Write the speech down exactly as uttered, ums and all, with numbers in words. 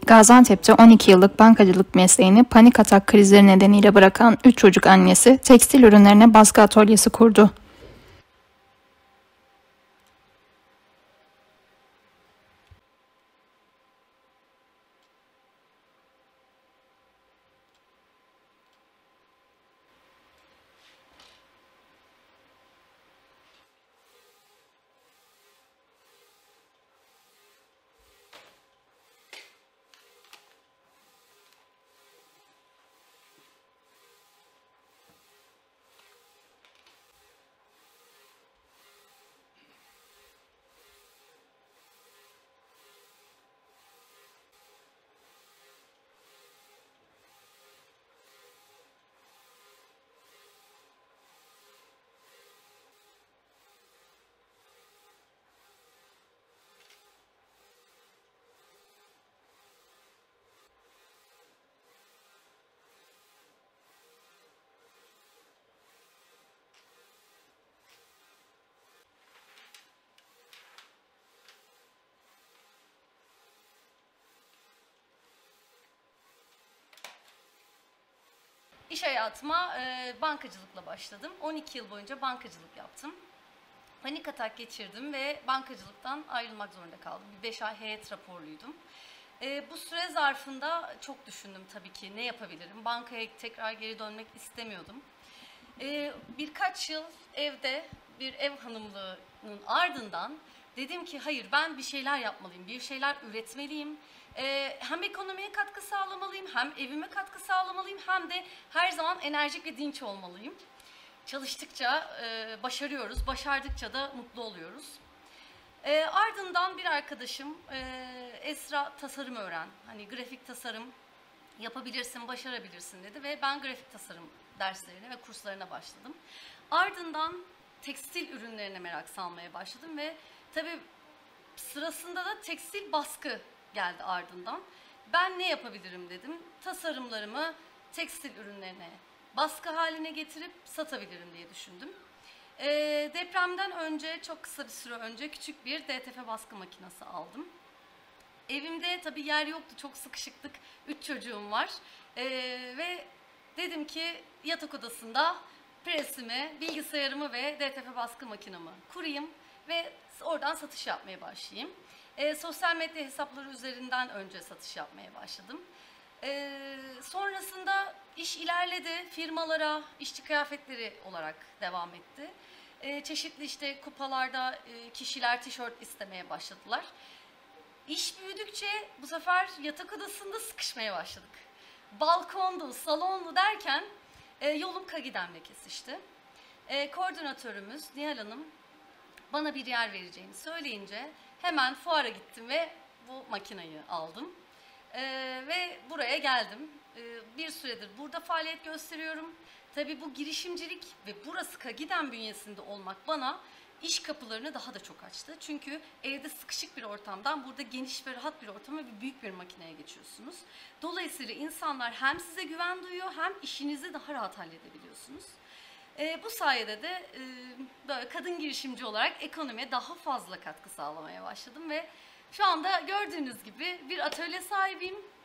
Gaziantep'te on iki yıllık bankacılık mesleğini panik atak krizleri nedeniyle bırakan üç çocuk annesi tekstil ürünlerine baskı atölyesi kurdu. İş hayatıma e, bankacılıkla başladım. on iki yıl boyunca bankacılık yaptım. Panik atak geçirdim ve bankacılıktan ayrılmak zorunda kaldım. Bir beş ay heyet raporluydum. E, bu süre zarfında çok düşündüm tabii ki ne yapabilirim. Bankaya tekrar geri dönmek istemiyordum. E, birkaç yıl evde bir ev hanımlığının ardından dedim ki hayır, ben bir şeyler yapmalıyım, bir şeyler üretmeliyim. Ee, hem ekonomiye katkı sağlamalıyım, hem evime katkı sağlamalıyım, hem de her zaman enerjik ve dinç olmalıyım. Çalıştıkça e, başarıyoruz, başardıkça da mutlu oluyoruz. E, ardından bir arkadaşım e, Esra tasarım öğren, hani grafik tasarım yapabilirsin, başarabilirsin dedi ve ben grafik tasarım derslerine ve kurslarına başladım. Ardından tekstil ürünlerine merak salmaya başladım ve tabii sırasında da tekstil baskı geldi ardından. Ben ne yapabilirim dedim. Tasarımlarımı tekstil ürünlerine baskı haline getirip satabilirim diye düşündüm. E, depremden önce, çok kısa bir süre önce küçük bir D T F baskı makinesi aldım. Evimde tabii yer yoktu, çok sıkışıktık, üç çocuğum var e, ve dedim ki yatak odasında presimi, bilgisayarımı ve D T F baskı makinamı kurayım ve oradan satış yapmaya başlayayım. E, sosyal medya hesapları üzerinden önce satış yapmaya başladım. E, sonrasında iş ilerledi, firmalara işçi kıyafetleri olarak devam etti. E, çeşitli işte kupalarda e, kişiler tişört istemeye başladılar. İş büyüdükçe bu sefer yatak odasında sıkışmaya başladık. Balkondu, salondu derken e, yolum Kagidem'le kesişti. E, koordinatörümüz Nihal Hanım bana bir yer vereceğini söyleyince hemen fuara gittim ve bu makinayı aldım. E, ve buraya geldim. E, bir süredir burada faaliyet gösteriyorum. Tabii bu girişimcilik ve burası Kagidem bünyesinde olmak bana İş kapılarını daha da çok açtı. Çünkü evde sıkışık bir ortamdan burada geniş ve rahat bir ortama ve büyük bir makineye geçiyorsunuz. Dolayısıyla insanlar hem size güven duyuyor, hem işinizi daha rahat halledebiliyorsunuz. E, bu sayede de e, böyle kadın girişimci olarak ekonomiye daha fazla katkı sağlamaya başladım ve şu anda gördüğünüz gibi bir atölye sahibiyim.